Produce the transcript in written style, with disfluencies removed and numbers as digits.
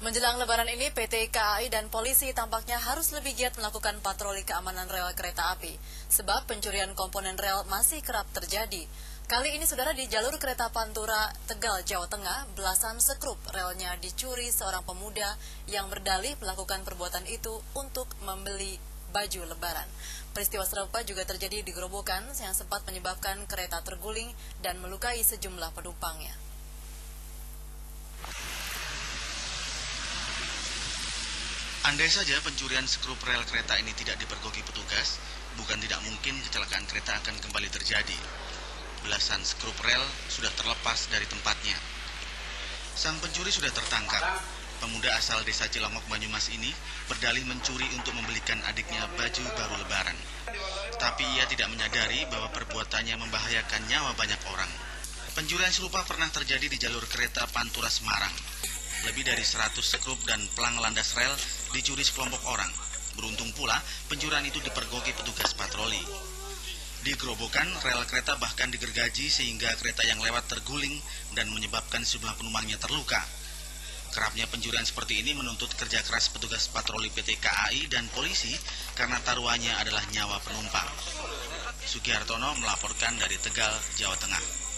Menjelang Lebaran ini, PT KAI dan polisi tampaknya harus lebih giat melakukan patroli keamanan rel kereta api, sebab pencurian komponen rel masih kerap terjadi. Kali ini, saudara, di jalur kereta Pantura, Tegal, Jawa Tengah, belasan sekrup relnya dicuri seorang pemuda yang berdalih melakukan perbuatan itu untuk membeli baju Lebaran. Peristiwa serupa juga terjadi di Gerobokan yang sempat menyebabkan kereta terguling dan melukai sejumlah penumpangnya. Andai saja pencurian skrup rel kereta ini tidak dipergoki petugas, bukan tidak mungkin kecelakaan kereta akan kembali terjadi. Belasan skrup rel sudah terlepas dari tempatnya. Sang pencuri sudah tertangkap. Pemuda asal desa Cilongok, Banyumas ini berdalih mencuri untuk membelikan adiknya baju baru Lebaran. Tapi ia tidak menyadari bahwa perbuatannya membahayakan nyawa banyak orang. Pencurian serupa pernah terjadi di jalur kereta Pantura Semarang. Lebih dari 100 skrup dan pelang landas rel dicuri sekelompok orang. Beruntung pula, pencurian itu dipergoki petugas patroli. Di Gerobokan, rel kereta bahkan digergaji sehingga kereta yang lewat terguling dan menyebabkan sejumlah penumpangnya terluka. Kerapnya pencurian seperti ini menuntut kerja keras petugas patroli PT KAI dan polisi karena taruhannya adalah nyawa penumpang. Sugihartono melaporkan dari Tegal, Jawa Tengah.